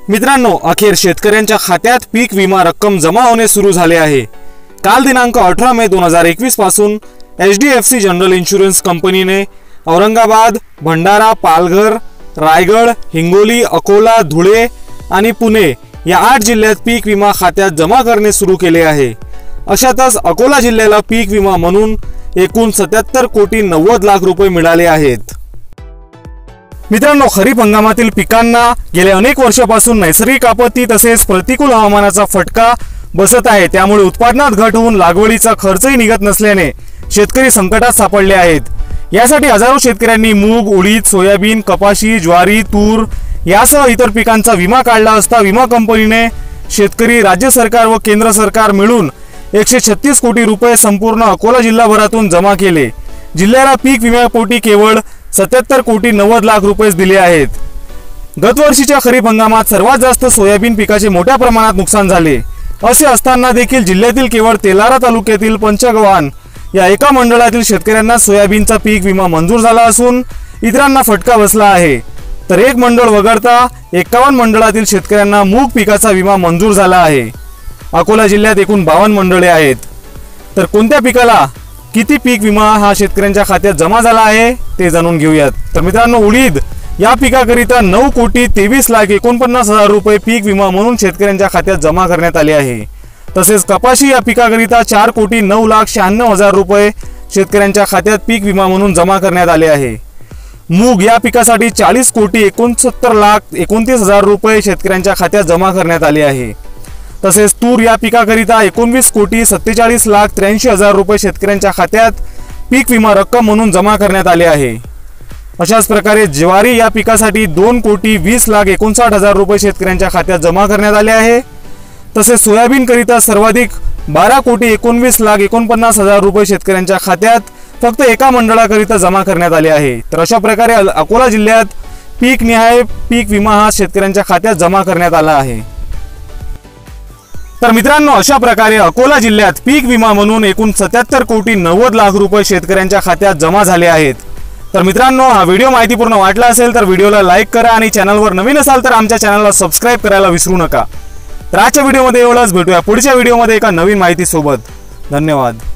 मित्रांनो, अखेर शेतकऱ्यांच्या खात्यात पीक विमा रक्कम जमा होणे सुरू झाले आहे। काल दिनांक 18 मे 2021 पासून HDFC जनरल इन्शुरन्स कंपनीने औरंगाबाद, भंडारा, पालघर, रायगड, हिंगोली, अकोला, धुळे आणि पुणे या 8 जिल्ह्यात पीक विमा खात्यात जमा करणे सुरू केले आहे। अशातच अकोला जिल्ह्याला पीक विमा म्हणून एकूण 77 कोटी 90 लाख रुपये मिळाले आहेत। मित्रांनो, खरीप हंगामातील पिकांना गेल्या अनेक वर्षांपासून नैसर्गिक आपत्ती तसेच प्रतिकूल हवामानाचा फटका बसत आहे। त्यामुळे उत्पादनात घट होऊन लागवडीचा खर्चही निघत नसल्याने शेतकरी संकटात सापडले आहेत। यासाठी हजारो शेतकऱ्यांनी मूग, उडीद, सोयाबीन, कपाशी, ज्वारी, तूर यासह इतर पिकांचा विमा काढला असता विमा कंपनीने शेतकरी, राज्य सरकार व केंद्र सरकार मिळून 136 कोटी रुपये संपूर्ण अकोला जिल्हाभरातून जमा केले। जिल्ह्याला पीक विम्यापोटी केवळ 77 कोटी 90 लाख रुपये दिले आहेत। गतवर्षीच्या खरीप हंगामात सर्वात जास्त सोयाबीन पिकाचे मोठ्या प्रमाणात नुकसान झाले। असे असताना देखील जिल्ह्यातील केवळ तेलारा तालुक्यातील पंचगव्हाण या एका मंडळातील शेतकऱ्यांना सोयाबीनचा पीक विमा मंजूर झाला असून इतरांना फटका बसला आहे। तर एक मंडळ वगळता 51 मंडळातील शेतकऱ्यांना मूग पिकाचा विमा मंजूर झाला आहे। अकोला जिल्ह्यात एकूण 52 मंडळे आहेत। तर कोणत्या पिकाला किती पीक विमा हा शेतकऱ्यांच्या खात्यात जमा झाला आहे ते जाणून घेऊयात। तर मित्रांनो, उडीद या पिकाकरिता 9 कोटी 23 लाख 49 हजार रुपये पीक विमा म्हणून शेतकऱ्यांच्या खात्यात जमा करण्यात आले आहे। तसेच कपाशी या पिकाकरिता 4 कोटी 9 लाख 96 हजार रुपये शेतकऱ्यांच्या खात्यात पीक विमा म्हणून जमा करण्यात आले आहे। मूग या पिकासाठी 40 कोटी 69 लाख 29 हजार रुपये शेतकऱ्यांच्या खात्यात जमा करण्यात आले आहे। तसेच तूर या पिकाकरिता 19 कोटी 47 लाख 83 हजार रुपये शेतकऱ्यांच्या खात्यात पीक विमा रक्कम म्हणून जमा करण्यात आले आहे। अशाच प्रकारे ज्वारी या पिकासाठी 2 कोटी 20 लाख 59 हजार रुपये शेतकऱ्यांच्या खात्यात जमा करण्यात आले आहे। तसेच सोयाबीन करिता सर्वाधिक 12 कोटी 19 लाख 49 हजार रुपये शेतकऱ्यांच्या खात्यात फक्त एका मंडळाकरिता जमा करण्यात आले आहे। तर अशा प्रकारे अकोला जिल्ह्यात पीक निहाय पीक विमा हा शेतकऱ्यांच्या खात्यात जमा करण्यात आला आहे। तर मित्रांनो, अशा प्रकारे अकोला जिल्ह्यात पीक विमा म्हणून एकूण 77 कोटी 90 लाख रुपये शेतकऱ्यांच्या खात्यात जमा झाले आहेत। तर मित्रांनो, हा व्हिडिओ माहितीपूर्ण वाटला असेल तर व्हिडिओला लाईक करा आणि चॅनलवर नवीन असाल तर आमच्या चॅनलला सबस्क्राइब करायला विसरू नका। तर आजच्या व्हिडिओमध्ये एवढंच, भेटूया पुढच्या व्हिडिओमध्ये एका नवीन माहिती सोबत। धन्यवाद।